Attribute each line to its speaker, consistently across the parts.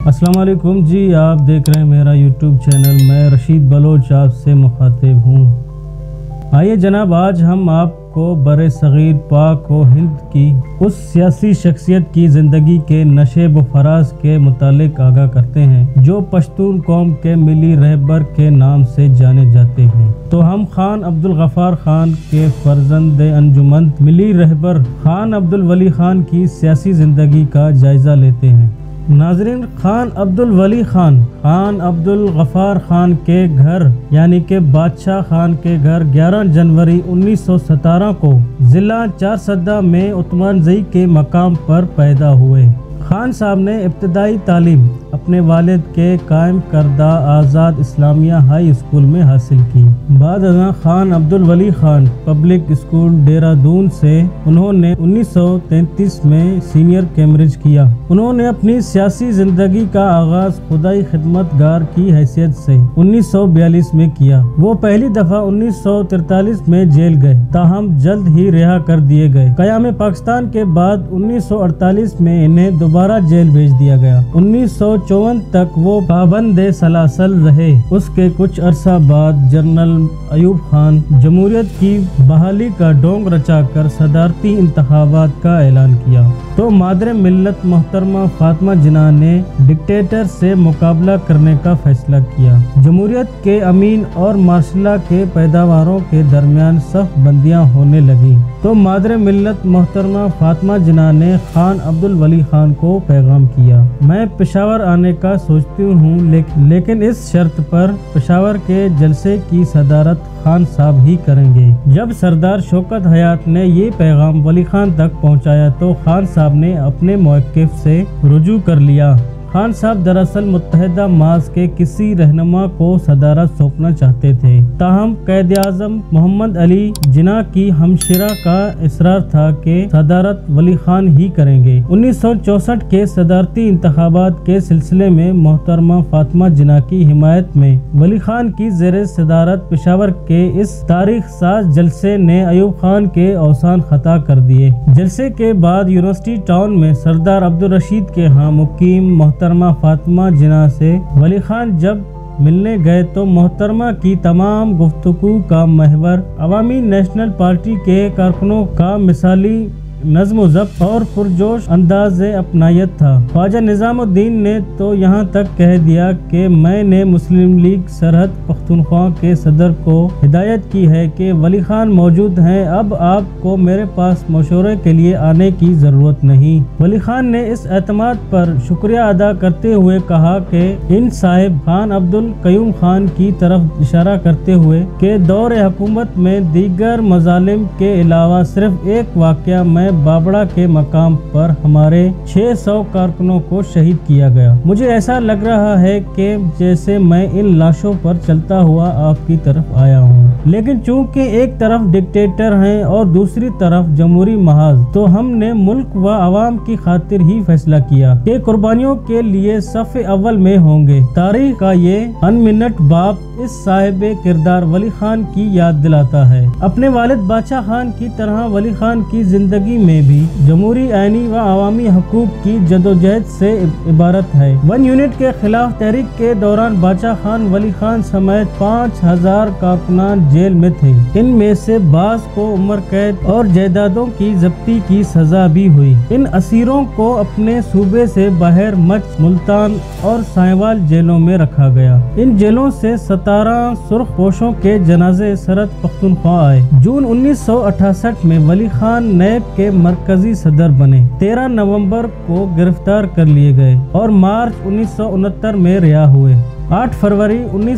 Speaker 1: अस्सलाम वालेकुम जी, आप देख रहे हैं मेरा यूट्यूब चैनल। मैं रशीद बलोच आपसे मुखातिब हूँ। आइए जनाब, आज हम आपको बरे सगीर पाक व हिंद की उस सियासी शख्सियत की ज़िंदगी के नशेब फराज के मुतालिक आगाह करते हैं जो पश्तून कौम के मिली रहबर के नाम से जाने जाते हैं। तो हम खान अब्दुल गफ़ार खान के फर्जंद अंजुमन मिली रहबर खान अब्दुल वली खान की सियासी ज़िंदगी का जायज़ा लेते हैं। नाजरीन, खान अब्दुल वली खान अब्दुल गफ़ार खान के घर यानी कि बादशाह खान के घर 11 जनवरी 1917 को ज़िला चारसद्दा में उतमानजई के मकाम पर पैदा हुए। खान साहब ने इब्तदाई तालीम अपने वालिद के कायम करदा आज़ाद इस्लामिया हाई स्कूल में हासिल की। बाद अज़ां खान अब्दुल वली खान पब्लिक स्कूल देहरादून से उन्होंने 1933 में सीनियर कैम्ब्रिज किया। उन्होंने अपनी सियासी ज़िंदगी का आगाज़ खुदाई खिदमतगार की हैसियत से 1942 में किया। वो पहली दफ़ा 1943 में जेल गए, ताहम जल्द ही रिहा कर दिए गए। क़याम पाकिस्तान के बाद 1948 में इन्हें दोबारा जेल भेज दिया गया। 1954 तक वो पाबंदे सलासल रहे। उसके कुछ अरसा बाद जनरल अयूब खान जमहूरियत की बहाली का ढोंग रचाकर सदारती इंतखाबात का ऐलान किया तो मादर मिल्लत मोहतरमा फातिमा जिन्ना ने डिक्टेटर से मुकाबला करने का फैसला किया। जमहूरियत के अमीन और मार्शला के पैदावारों के दरमियान सख्त बंदियां होने लगी तो मादर मिल्लत मोहतरमा फातिमा जिन्ना ने खान अब्दुल वली खान को पैगाम किया, मैं पेशावर आने का सोचती हूँ, लेकिन इस शर्त पर पेशावर के जलसे की सदारत खान साहब ही करेंगे। जब सरदार शौकत हयात ने ये पैगाम वली खान तक पहुँचाया तो खान साहब ने अपने मौक़िफ़ से रुजू कर लिया। खान साहब दरअसल मुत्तहिदा मास के किसी रहनुमा को सदारत सौंपना चाहते थे, ताहम क़ायद-ए-आज़म मोहम्मद अली जिन्ना की हमशिरा का इसरार था कि सदारत वली खान ही करेंगे। 1964 के सदारती इंतखाबात के सिलसिले में मोहतरमा फातिमा जिन्ना की हिमायत में वली खान की ज़ेरे सदारत पेशावर के इस तारीख साज जलसे ने अयूब खान के औसान खता कर दिए। जलसे के बाद यूनिवर्सिटी टाउन में सरदार अब्दुल रशीद के यहाँ मुकीम मोहतरमा फातिमा जिन्ना से वली खान जब मिलने गए तो मोहतरमा की तमाम गुफ्तगू का महवर अवामी नेशनल पार्टी के कारकुनों का मिसाली नज़्म ज़ब्त और पुरजोश अंदाज़ अपनायत था। ख्वाजा निज़ामुद्दीन ने तो यहाँ तक कह दिया कि मैंने मुस्लिम लीग सरहद पख्तूनख्वा के सदर को हिदायत की है कि वली खान मौजूद हैं, अब आपको मेरे पास मशवरे के लिए आने की ज़रूरत नहीं। वली खान ने इस एतमाद पर शुक्रिया अदा करते हुए कहा कि इन साहिब खान अब्दुल क़य्यूम खान की तरफ इशारा करते हुए कि दौर हुकूमत में दीगर मज़ालिम के अलावा सिर्फ एक वाक़या में बाबड़ा के मकाम पर हमारे 600 कारकुनों को शहीद किया गया। मुझे ऐसा लग रहा है कि जैसे मैं इन लाशों पर चलता हुआ आपकी तरफ आया हूँ, लेकिन चूंकि एक तरफ डिक्टेटर हैं और दूसरी तरफ जमहूरी महाज, तो हमने मुल्क व आवाम की खातिर ही फैसला किया कि कुर्बानियों के लिए सफ़े अव्वल में होंगे। तारीख का ये अनमिनट बाप इस साहिब किरदार वली खान की याद दिलाता है। अपने वालिद बादशाह खान की तरह वली खान की जिंदगी में भी जमहूरी आईनी व अवामी हकूक की जदोजहद से इबारत है। 1 यूनिट के खिलाफ तहरीक के दौरान बादशाह खान वली खान समेत 5000 कारकुनान जेल में थे। इनमें से बाज़ को उम्र कैद और जायदादों की जब्ती की सजा भी हुई। इन असीरों को अपने सूबे से बाहर मच, मुल्तान और साहिवाल जेलों में रखा गया। इन जेलों से 17 सुर्ख पोशों के जनाजे सरहद पख्तूनख्वा आए। जून 1968 में वली खान नैब के मरकजी सदर बने। 13 नवंबर को गिरफ्तार कर लिए गए और मार्च 1969 में रिहा हुए। 8 फरवरी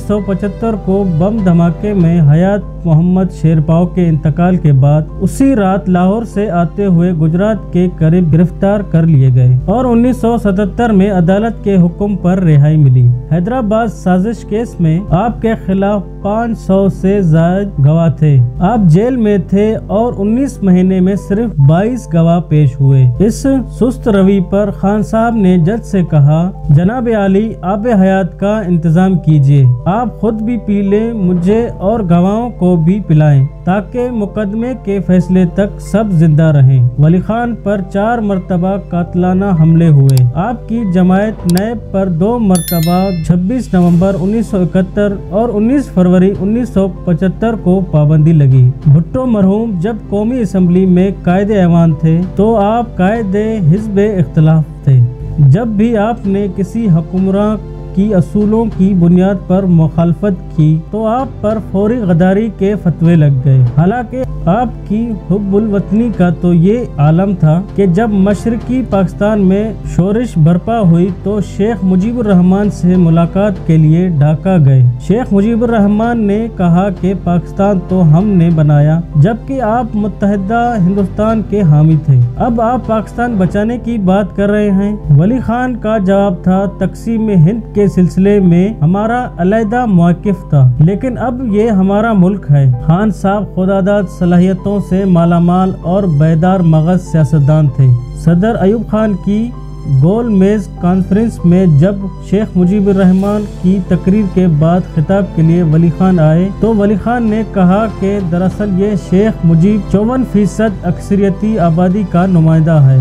Speaker 1: 1975 को बम धमाके में हयात मोहम्मद शेरपाव के इंतकाल के बाद उसी रात लाहौर से आते हुए गुजरात के करीब गिरफ्तार कर लिए गए और 1977 में अदालत के हुक्म पर रिहाई मिली। हैदराबाद साजिश केस में आपके खिलाफ 500 से ज्यादा गवाह थे। आप जेल में थे और 19 महीने में सिर्फ 22 गवाह पेश हुए। इस सुस्त रवि पर खान साहब ने जज से कहा, जनाब आली, आब हयात का انتظام کیجیے، آپ خود بھی پی لیں، مجھے اور گواہوں کو بھی پلائیں تاکہ مقدمے کے فیصلے تک سب زندہ رہیں۔ ولی خان پر 4 مرتبہ قاتلانہ حملے ہوئے۔ آپ کی جماعت نیب پر 2 مرتبہ 26 نومبر 1971 اور 19 فروری 1975 کو پابندی لگی۔ بھٹو مرحوم جب قومی اسمبلی میں قائد ایوان تھے تو آپ قائد حزب اختلاف تھے۔ جب بھی آپ نے کسی حکمراں کی اصولوں کی بنیاد پر مخالفت کی تو آپ پر فوری غداری کے فتوے لگ گئے۔ حالانکہ آپ کی حب الوطنی کا تو یہ عالم تھا کہ جب مشرقی پاکستان میں شورش برپا ہوئی تو شیخ مجیب الرحمان سے ملاقات کے لیے ڈھاکہ گئے۔ شیخ مجیب الرحمان نے کہا کہ پاکستان تو ہم نے بنایا جبکہ آپ متحدہ ہندوستان کے حامی تھے، اب آپ پاکستان بچانے کی بات کر رہے ہیں۔ ولی خان کا جواب تھا، تقسیم ہند کے سلسلے میں ہمارا علیحدہ موقف تھا لیکن اب یہ ہمارا ملک ہے۔ خان صاحب خودداد صلاحیتوں سے مالا مال اور بیدار مغز سیاستدان تھے۔ صدر ایوب خان کی گول میز کانفرنس میں جب شیخ مجیب الرحمان کی تقریر کے بعد خطاب کے لیے ولی خان آئے تو ولی خان نے کہا کہ دراصل یہ شیخ مجیب 54% اکثریتی آبادی کا نمائندہ ہے،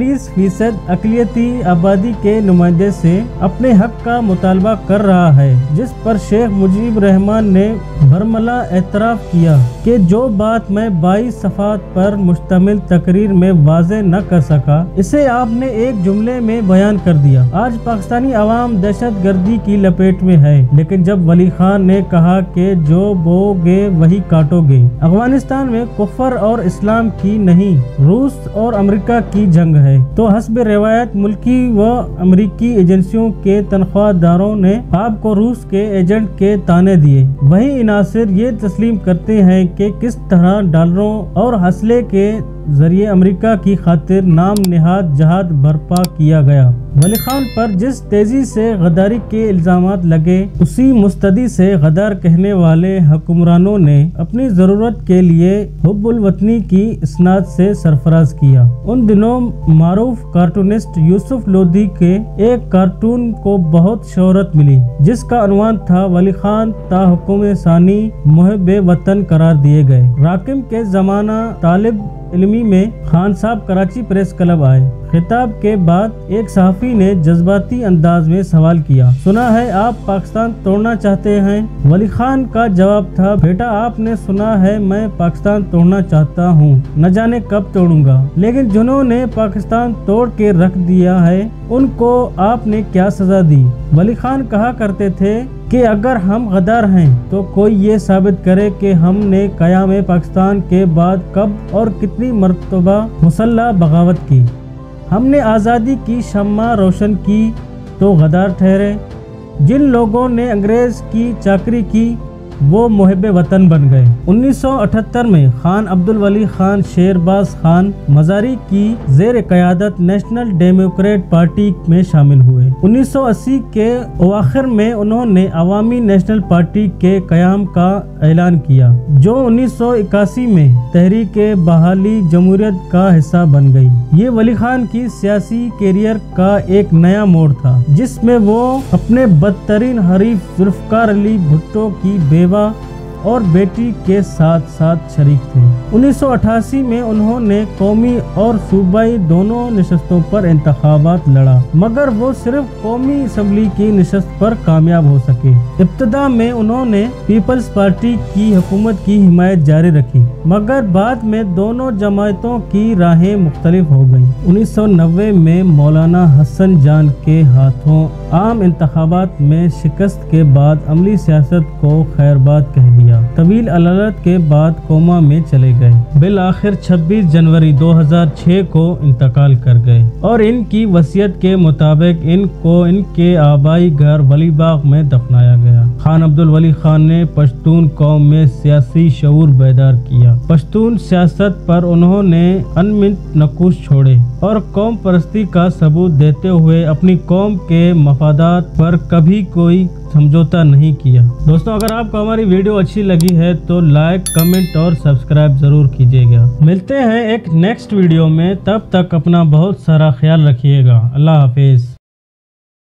Speaker 1: 46% اقلیتی آبادی کے نمائندے سے اپنے حق کا مطالبہ کر رہا ہے، جس پر شیخ مجیب الرحمان نے برملا اعتراف کیا کہ جو بات میں 22 صفحات پر مشتمل تقریر میں واضح نہ کر سکا اسے آپ نے ایک جملے میں بیان کر دیا۔ آج پاکستانی عوام دہشت گردی کی لپیٹ میں ہے، لیکن جب ولی خان نے کہا کہ جو بو گے وہی کاٹو گے، افغانستان میں کفر اور اسلام کی نہیں روس اور امریکہ کی جنگ ہے، تو حسب روایت ملکی و امریکی ایجنسیوں کے تنخواہ داروں نے آپ کو روس کے ایجنٹ کے طعنے دیے۔ وہی عناصر یہ تسلیم کرتے ہیں کہ کس طرح ڈالروں اور اسلحے کے ذریعے امریکہ کی خاطر نام نہاد جہاد برپا کیا گیا۔ ولی خان پر جس تیزی سے غداری کے الزامات لگے اسی مستدی سے غدار کہنے والے حکمرانوں نے اپنی ضرورت کے لیے حب الوطنی کی اسناد سے سرفراز کیا۔ ان دنوں معروف کارٹونسٹ یوسف لودھی کے ایک کارٹون کو بہت شہرت ملی جس کا عنوان تھا ولی خان تا حکم ثانی محب وطن قرار دیے گئے۔ راکم کے زمانہ طالب علمی میں خان صاحب کراچی پریس کلب آئے۔ خطاب کے بعد ایک صحافی نے جذباتی انداز میں سوال کیا، سنا ہے آپ پاکستان توڑنا چاہتے ہیں؟ ولی خان کا جواب تھا، بیٹا آپ نے سنا ہے میں پاکستان توڑنا چاہتا ہوں، نہ جانے کب توڑوں گا، لیکن جنہوں نے پاکستان توڑ کے رکھ دیا ہے ان کو آپ نے کیا سزا دی؟ ولی خان کہا کرتے تھے کہ اگر ہم غدار ہیں تو کوئی یہ ثابت کرے کہ ہم نے قیام پاکستان کے بعد کب اور کتنی مرتبہ مسلح بغاوت کی، ہم نے آزادی کی شمع روشن کی تو غدار ٹھہرے، جن لوگوں نے انگریز کی چاکری کی وہ محب وطن بن گئے۔ 1978 میں خان عبدالولی خان شیرباز خان مزاری کی زیر قیادت نیشنل ڈیموکریٹ پارٹی میں شامل ہوئے۔ 1980 کے اواخر میں انہوں نے عوامی نیشنل پارٹی کے قیام کا اعلان کیا جو 1981 میں تحریک بحالی جمہوریت کا حصہ بن گئی۔ یہ ولی خان کی سیاسی کیریئر کا ایک نیا موڑ تھا جس میں وہ اپنے بدترین حریف ذوالفقار علی بھٹو کی بیوہ اور بیٹی کے ساتھ ساتھ شریک تھے۔ 1988 میں انہوں نے قومی اور صوبائی دونوں نشستوں پر انتخابات لڑا مگر وہ صرف قومی اسمبلی کی نشست پر کامیاب ہو سکے۔ ابتدا میں انہوں نے پیپلز پارٹی کی حکومت کی حمایت جاری رکھی مگر بعد میں دونوں جماعتوں کی راہیں مختلف ہو گئیں۔ 1990 میں مولانا حسن جان کے ہاتھوں عام انتخابات میں شکست کے بعد عملی سیاست کو خیر باد کہہ دیا۔ طویل علالت کے بعد کوما میں چلے گئے، بالآخر 26 جنوری 2006 کو انتقال کر گئے اور ان کی وصیت کے مطابق ان کو ان کے آبائی گھر ولی باغ میں دفنایا گیا۔ خان عبدالولی خان نے پشتون قوم میں سیاسی شعور بیدار کیا۔ پشتون سیاست پر انہوں نے انمٹ نقوش چھوڑے اور قوم پرستی کا ثبوت دیتے ہوئے اپنی قوم کے مفادات پر کبھی کوئی سمجھوتا نہیں کیا۔ دوستوں اگر آپ کو ہماری ویڈیو اچھی لگی ہے تو لائک، کمنٹ اور سبسکرائب ضرور کیجیے گا۔ ملتے ہیں ایک نیکسٹ ویڈیو میں، تب تک اپنا بہت سارا خیال رکھیے گا۔ اللہ حافظ۔